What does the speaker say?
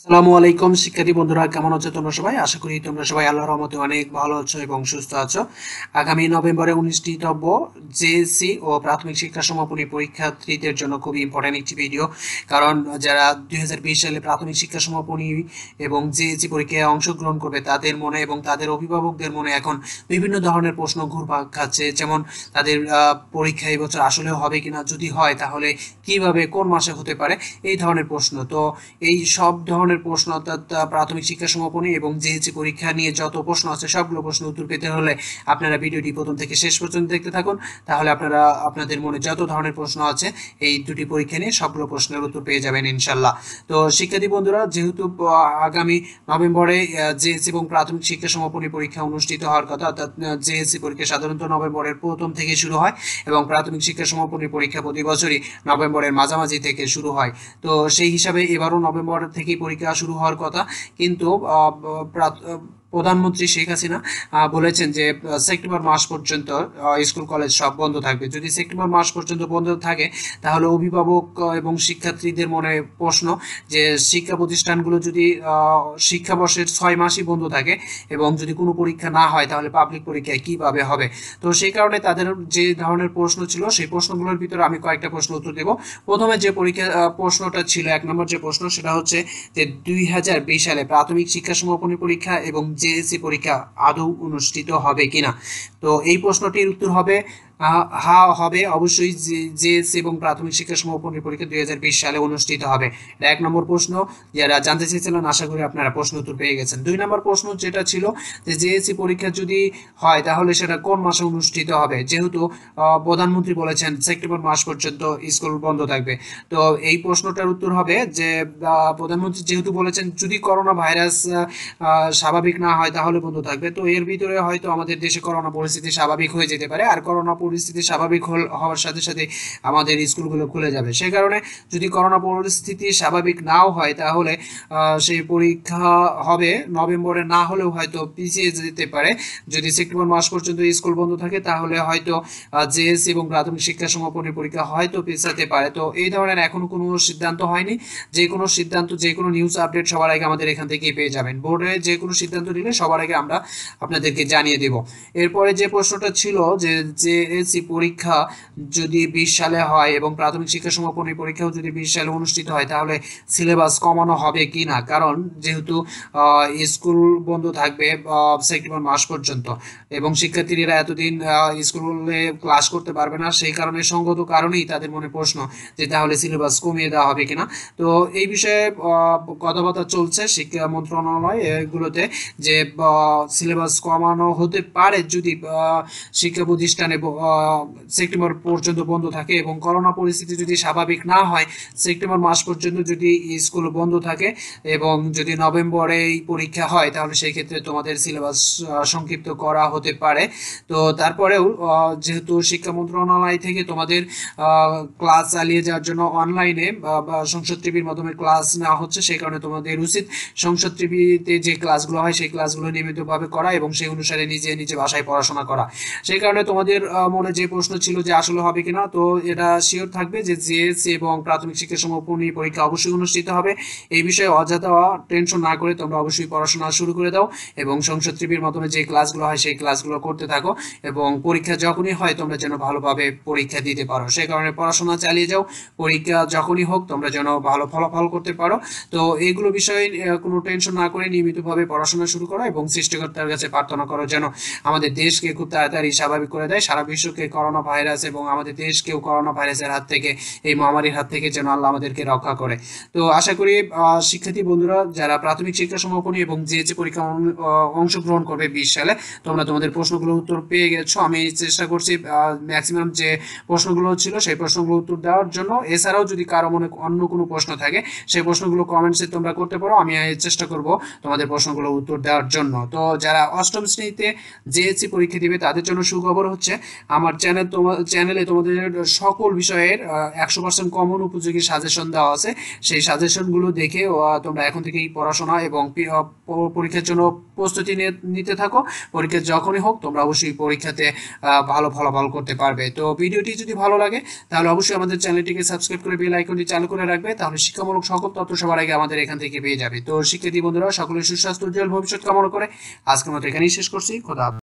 আসসালামু আলাইকুম শিক্ষার্থী বন্ধুরা, কেমন আছো তোমরা সবাই? আশা করি তোমরা সবাই আল্লাহর রহমতে অনেক ভালো আছো এবং সুস্থ আছো। আগামী নভেম্বরে অনুষ্ঠিতব্য জেএসসি ও প্রাথমিক শিক্ষা সমাপনী পরীক্ষার্থীদের জন্য খুবই ইম্পর্টেন্ট একটি ভিডিও। কারণ যারা 2020 সালে প্রাথমিক শিক্ষা সমাপনী এবং জেএসসি পরীক্ষায় অংশগ্রহণ করবে তাদের মনে এবং তাদের অভিভাবকদের মনে এখন বিভিন্ন ধরনের প্রশ্ন ঘুরপাক খাচ্ছে। যেমন তাদের পরীক্ষা এবছর আসলে হবে কিনা, যদি হয় তাহলে কিভাবে, কোন মাসে হতে পারে, এই ধরনের প্রশ্ন। তো এই সব ধরনের প্রশ্ন অর্থাৎ প্রাথমিক শিক্ষা সমাপনী এবং জেএসসি পরীক্ষা নিয়ে যত প্রশ্ন আছে সবগুলো প্রশ্ন উত্তর পেতে হলে আপনারা ভিডিওটি প্রথম থেকে শেষ পর্যন্ত দেখতে থাকুন। তাহলে আপনারা আপনাদের মনে যত ধরনের প্রশ্ন আছে এই দুটি পরীক্ষা নিয়ে সবগুলো প্রশ্নের উত্তর পেয়ে যাবেন ইনশাল্লাহ। তো শিক্ষার্থী বন্ধুরা, যেহেতু আগামী নভেম্বরে জেএসসি এবং প্রাথমিক শিক্ষা সমাপনী পরীক্ষা অনুষ্ঠিত হওয়ার কথা, অর্থাৎ জেএসসি পরীক্ষা সাধারণত নভেম্বরের প্রথম থেকে শুরু হয় এবং প্রাথমিক শিক্ষা সমাপনী পরীক্ষা প্রতি বছরই নভেম্বরের মাঝামাঝি থেকে শুরু হয়। তো সেই হিসাবে এবারও নভেম্বর থেকেই পরীক্ষা শুরু হওয়ার কথা, কিন্তু প্রধানমন্ত্রী শেখ হাসিনা বলেছেন যে সেপ্টেম্বর মাস পর্যন্ত স্কুল কলেজ সব বন্ধ থাকবে। যদি সেপ্টেম্বর মাস পর্যন্ত বন্ধ থাকে তাহলে অভিভাবক এবং শিক্ষার্থীদের মনে প্রশ্ন যে শিক্ষা প্রতিষ্ঠানগুলো যদি শিক্ষাবর্ষের 6 মাসই বন্ধ থাকে এবং যদি কোনো পরীক্ষা না হয় তাহলে পাবলিক পরীক্ষায় কিভাবে হবে। তো সেই কারণে তাদের যে ধরনের প্রশ্ন ছিল সেই প্রশ্নগুলোর ভিতরে আমি কয়েকটা প্রশ্ন উত্তর দেব। প্রথমে যে পরীক্ষা প্রশ্নটা ছিল, 1 নম্বর যে প্রশ্ন, সেটা হচ্ছে যে 2020 সালে প্রাথমিক শিক্ষা সমাপনী পরীক্ষা এবং জেএসসি পরীক্ষা আদৌ অনুষ্ঠিত হবে কিনা। তো এই প্রশ্নটির উত্তর হবে হ্যাঁ, হবে অবশ্যই। জেএসসি এবং প্রাথমিক শিক্ষা সমাপনী পরীক্ষা 2020 সালে অনুষ্ঠিত হবে। এটা 1 নম্বর প্রশ্ন। যারা জানতে চেয়েছিলেন আশা করি আপনারা প্রশ্ন উত্তর পেয়ে গেছেন। 2 নম্বর প্রশ্ন যেটা ছিল যে জেএসসি পরীক্ষা যদি হয় তাহলে সেটা কোন মাসে অনুষ্ঠিত হবে। যেহেতু প্রধানমন্ত্রী বলেছেন সেপ্টেম্বর মাস পর্যন্ত স্কুল বন্ধ থাকবে, তো এই প্রশ্নটার উত্তর হবে যে প্রধানমন্ত্রী যেহেতু বলেছেন যদি করোনা ভাইরাস স্বাভাবিক না হয় তাহলে বন্ধ থাকবে, তো এর ভিতরে হয়তো আমাদের দেশে করোনা পরিস্থিতি স্বাভাবিক হয়ে যেতে পারে, আর করোনা পরিস্থিতি স্বাভাবিক হওয়ার সাথে সাথে আমাদের স্কুলগুলো খুলে যাবে। সে কারণে যদি করোনা পরিস্থিতি স্বাভাবিক নাও হয় তাহলে সেই পরীক্ষা হবে নভেম্বরে, না হলেও হয়তো পিছিয়ে যেতে পারে। যদি সেপ্টেম্বর মাস পর্যন্ত স্কুল বন্ধ থাকে তাহলে হয়তো জেএসসি এবং প্রাথমিক শিক্ষা সমাপনী পরীক্ষা হয়তো পিছাতে পারে। তো এই ধরনের এখনো কোনো সিদ্ধান্ত হয়নি। যে কোনো সিদ্ধান্ত, যে কোনো নিউজ আপডেট সবার আগে আমাদের এখান থেকেই পেয়ে যাবেন। বোর্ডে যে কোনো সিদ্ধান্ত নিলে সবার আগে আমরা আপনাদেরকে জানিয়ে দেব। এরপরে যে প্রশ্নটা ছিল যে জেএসসি পরীক্ষা যদি 20 সালে হয় এবং প্রাথমিক শিক্ষা সমাপনী পরীক্ষাও যদি 20 সালে অনুষ্ঠিত হয় তাহলে সিলেবাস কমানো হবে কি না। কারণ যেহেতু স্কুল বন্ধ থাকবে সেপ্টেম্বর মাস পর্যন্ত এবং শিক্ষার্থীরা এতদিন স্কুলে ক্লাস করতে পারবে না, সেই কারণে সঙ্গত কারণেই তাদের মনে প্রশ্ন যে তাহলে সিলেবাস কমিয়ে দেওয়া হবে কিনা। তো এই বিষয়ে কথাবার্তা চলছে শিক্ষা মন্ত্রণালয় এগুলোতে যে সিলেবাস কমানো হতে পারে যদি শিক্ষা প্রতিষ্ঠানে সেপ্টেম্বর পর্যন্ত বন্ধ থাকে এবং করোনা পরিস্থিতি যদি স্বাভাবিক না হয়, সেপ্টেম্বর মাস পর্যন্ত যদি স্কুল বন্ধ থাকে এবং যদি নভেম্বরে এই পরীক্ষা হয় তাহলে সেই ক্ষেত্রে তোমাদের সিলেবাস সংক্ষিপ্ত করা হতে পারে। তো তারপরেও যেহেতু শিক্ষা মন্ত্রণালয় থেকে তোমাদের ক্লাস চালিয়ে যাওয়ার জন্য অনলাইনে বা সংসদ টিভির মাধ্যমে ক্লাস নেওয়া হচ্ছে, সেই কারণে তোমাদের উচিত সংসদ টিভিতে যে ক্লাসগুলো হয় সেই ক্লাসগুলো নিয়মিতভাবে করা এবং সেই অনুসারে নিজে নিজে ভাষায় পড়াশোনা করা। সেই কারণে তোমাদের মনে যে প্রশ্ন ছিল যে আসলে হবে কিনা, তো এটা শিওর থাকবে যে জেএসসি এবং প্রাথমিক শিক্ষা সমাপনী পরীক্ষা অবশ্যই অনুষ্ঠিত হবে। এই বিষয়ে অযথা টেনশন না করে তোমরা অবশ্যই পড়াশোনা শুরু করে দাও এবং সংসদ টিভির মাধ্যমে যে ক্লাসগুলো হয় সেই ক্লাসগুলো করতে থাকো এবং পরীক্ষা যখনই হয় তোমরা যেন ভালোভাবে পরীক্ষা দিতে পারো। সেই কারণে পড়াশোনা চালিয়ে যাও, পরীক্ষা যখনই হোক তোমরা যেন ভালো ফলাফল করতে পারো। তো এইগুলো বিষয়ে কোনো টেনশন না করে নিয়মিতভাবে পড়াশোনা শুরু করো এবং সৃষ্টিকর্তার কাছে প্রার্থনা করো যেন আমাদের দেশকে খুব তাড়াতাড়ি স্বাভাবিক করে দেয়, সারা বিশ্বকে করোনা ভাইরাস এবং আমাদের দেশকেও করোনা ভাইরাসের হাত থেকে, এই মহামারীর হাত থেকে যেন আল্লাহ আমাদেরকে রক্ষা করে। তো আশা করি শিক্ষার্থী বন্ধুরা যারা প্রাথমিক শিক্ষা সমাপনী এবং জেএসসি পরীক্ষা অংশগ্রহণ করবে 20 সালে, তোমরা তোমাদের প্রশ্নগুলোর উত্তর পেয়ে গেছো। আমি চেষ্টা করছি ম্যাক্সিমাম যে প্রশ্নগুলো ছিল সেই প্রশ্নগুলো উত্তর দেওয়ার জন্য। এছাড়াও যদি কারো মনে অন্য কোনো প্রশ্ন থাকে সেই প্রশ্নগুলো কমেন্টসে তোমরা করতে পারো, আমি চেষ্টা করব তোমাদের প্রশ্নগুলো উত্তর দেওয়ার জন্য। তো যারা অষ্টম শ্রেণীতে জেএসসি পরীক্ষা দিবে তাদের জন্য সুখবর হচ্ছে আমার চ্যানেলে তোমাদের সকল বিষয়ের 100% কমন উপযোগী সাজেশন দেওয়া আছে। সেই সাজেশনগুলো দেখে তোমরা এখন থেকেই পড়াশোনা এবং পরীক্ষার জন্য প্রস্তুতি নিতে থাকো। পরীক্ষা যখনই হোক তোমরা অবশ্যই পরীক্ষাতে ভালো ফলাফল করতে পারবে। তো ভিডিওটি যদি ভালো লাগে তাহলে অবশ্যই আমাদের চ্যানেলটিকে সাবস্ক্রাইব করে বেল আইকনটি চালু করে রাখবে, তাহলে শিক্ষামূলক সকল তথ্য সবার আগে আমাদের এখান থেকে পেয়ে যাবে। তো শিক্ষার্থী বন্ধুরা সকলের সুস্বাস্থ্য উজ্জ্বল ভবিষ্যৎ কামনা করে আজকের মতো এখানেই শেষ করছি। খোদা।